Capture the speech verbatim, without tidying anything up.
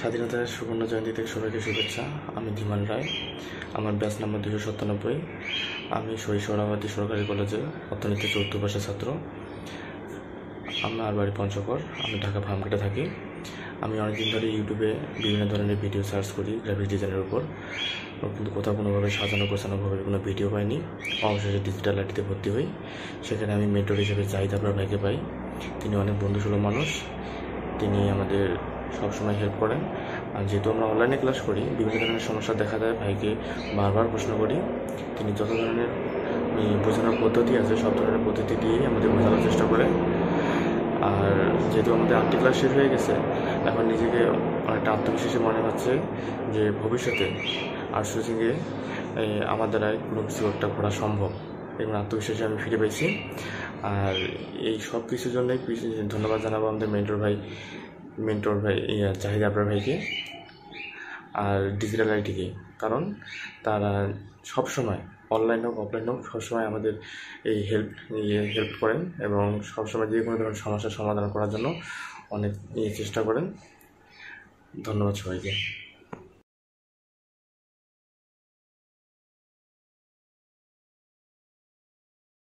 স্বাধীনতার সুবর্ণ জয়ন্তী থেকে সবাইকে শুভেচ্ছা। আমি ধীমান রায়, আমার ব্যাচ নাম্বার দুশো সাতানব্বই। আমি শৈশরাবাদী সরকারি কলেজে অর্থনীতি চতুর্থ বর্ষের ছাত্র। আমার বাড়ি পঞ্চগড়, আমি ঢাকা ফার্মগেটে থাকি। আমি অনেকদিন ধরে ইউটিউবে বিভিন্ন ধরনের ভিডিও সার্চ করি গ্রাফিক ডিজাইনের উপর, কিন্তু কোথাও কোনোভাবে সাজানো গোছানোভাবে কোনো ভিডিও পাইনি। অবশেষে ডিজিটাল আইটিতে ভর্তি হই। সেখানে আমি মেন্টর হিসেবে জাহিদ আপনার ভাইকে পাই। তিনি অনেক বন্ধুসুলভ মানুষ, তিনি আমাদের সবসময় হেল্প করেন। আর যেহেতু আমরা অনলাইনে ক্লাস করি, বিভিন্ন ধরনের সমস্যা দেখা দেয়, ভাইকে বারবার প্রশ্ন করি। তিনি যত ধরনের বোঝানোর পদ্ধতি আছে সব ধরনের পদ্ধতি দিয়েই আমাদের বোঝানোর চেষ্টা করে। আর যেহেতু আমাদের আটটি ক্লাস শেষ হয়ে গেছে, এখন নিজেকে অনেকটা আত্মবিশ্বাসী মনে হচ্ছে যে ভবিষ্যতে আউটসোর্সিংয়ে আমার দ্বারাই কোনো কিছু একটা করা সম্ভব, এবং আত্মবিশ্বাসী আমি ফিরে পেয়েছি। আর এই সব কিছুর জন্যই ধন্যবাদ জানাবো আমাদের মেন্টর ভাই মেন্টর ভাই জাহিদ আবরার ভাইকে আর ডিজিটাল আইটিকে, কারণ তারা সবসময় অনলাইন হোক অফলাইন হোক সবসময় আমাদের এই হেল্প হেল্প করেন এবং সবসময় যে কোনো ধরনের সমস্যার সমাধান করার জন্য অনেক চেষ্টা করেন। ধন্যবাদ সবাইকে।